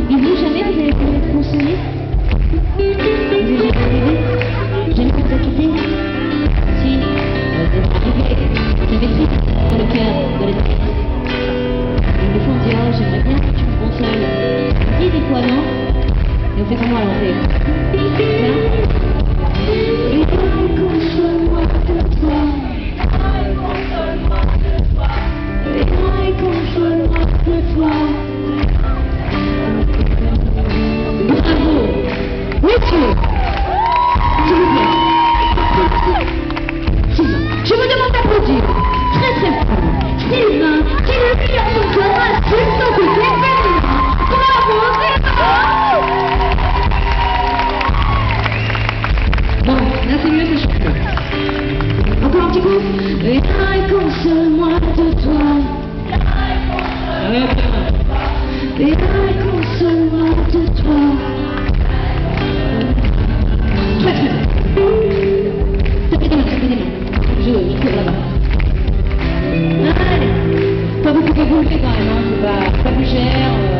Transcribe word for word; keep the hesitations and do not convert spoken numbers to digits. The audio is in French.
Et vous, jamais vous avez voulu être consolé? Vous avez jamais rêvé? Jamais vous a quitté? Si, vous êtes arrivé, j'avais triste dans le cœur de l'esprit. Et des fois on dit, oh j'aimerais bien que tu me consoles. On dit des fois non, et on fait comment alors on fait? Là? Et console-moi de toi. Et console-moi de toi. Bravo! Monsieur! S'il vous plaît. Sylvain, je vous demande d'applaudir. Très très fort. Sylvain, qui le dit à son corps insulte son côté féminin. Bravo, Sylvain! Bon, là c'est mieux, c'est chouette. Encore un petit coup. Et console-moi de toi. Et console-moi de toi. Très très bien. Tapez des mains, tapez des mains. Je, je cours là-bas. Allez. Pas beaucoup de bouger quand même, hein. C'est pas, pas plus cher. Euh...